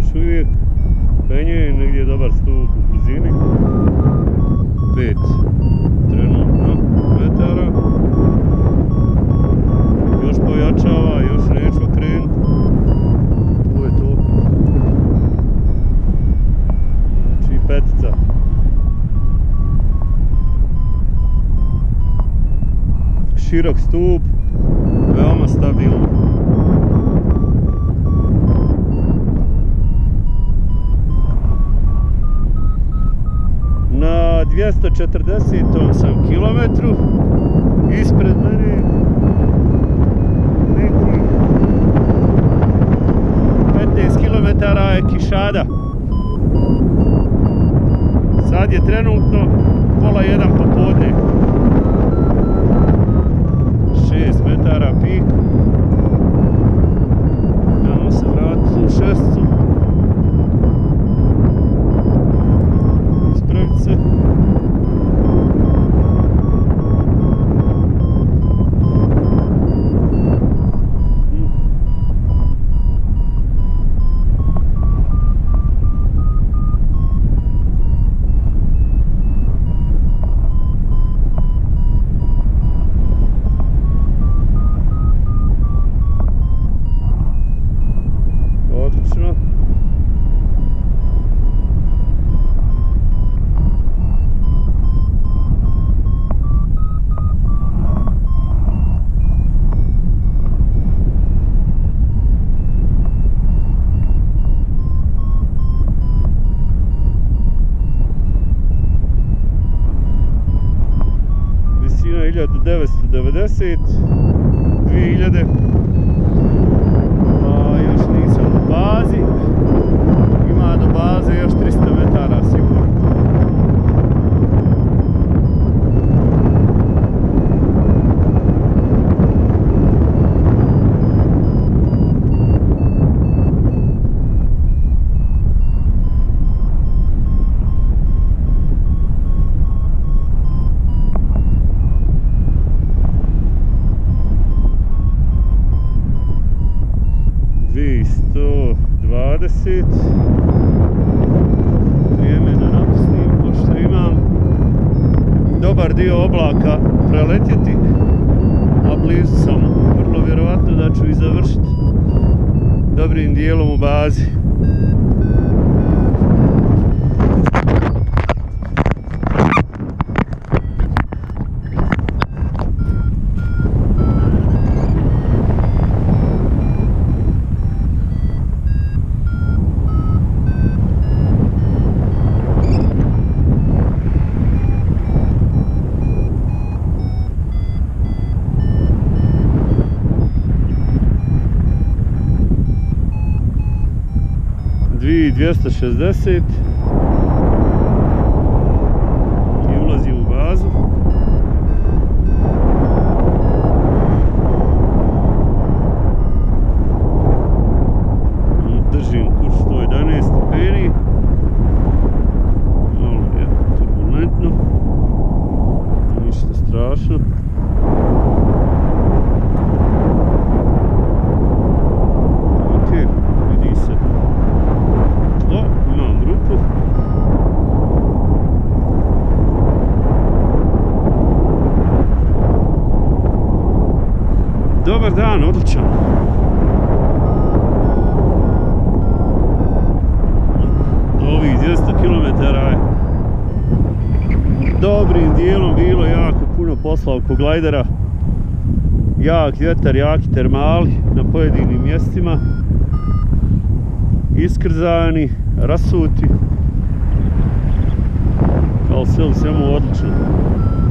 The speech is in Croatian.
još uvijek penje, negdje je dobar stup u blizini. 5 trenutno metara. Još pojačava, još neću okrenuti. To je to. Znači petica. Širok stup, veoma stabilan. Na 240 sam kilometru, ispred mene nekih 15 km je Quixadá. Sad je trenutno pola 1 popodne. 6 metara pik. Idemo se vratiti u šesticu. Ispraviti se. Visina 1990, 2000, a još nisam u bazi, ima do baze još 300 metara sigurno. Vrijeme da napustim, pošto imam dobar dio oblaka preletjeti, a blizu sam, vrlo vjerovatno da ću i završiti dobrim dijelom u bazi. I 260 i ulazim u bazu. Držim kurs 111 stepeni. Malo je turbulentno, ništa strašno. Dobar dan, odličan. Ovih 200 km je dobrim dijelom bilo jako puno posla oko glajdera. Jak vjetar, jaki termali na pojedinim mjestima. Iskrzani, rasuti. Kao sve u svemu odlično.